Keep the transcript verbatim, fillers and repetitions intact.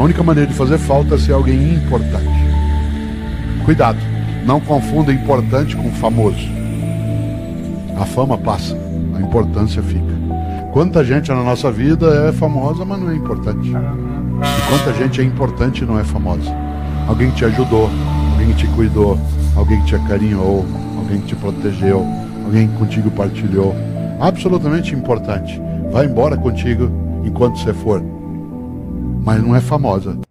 A única maneira de fazer falta é ser alguém importante. Cuidado, não confunda importante com famoso. A fama passa, a importância fica. Quanta gente na nossa vida é famosa, mas não é importante. E quanta gente é importante e não é famosa. Alguém que te ajudou, alguém que te cuidou, alguém que te acarinhou, alguém que te protegeu, alguém que contigo partilhou. Absolutamente importante. Vai embora contigo enquanto você for. Mas não é famosa.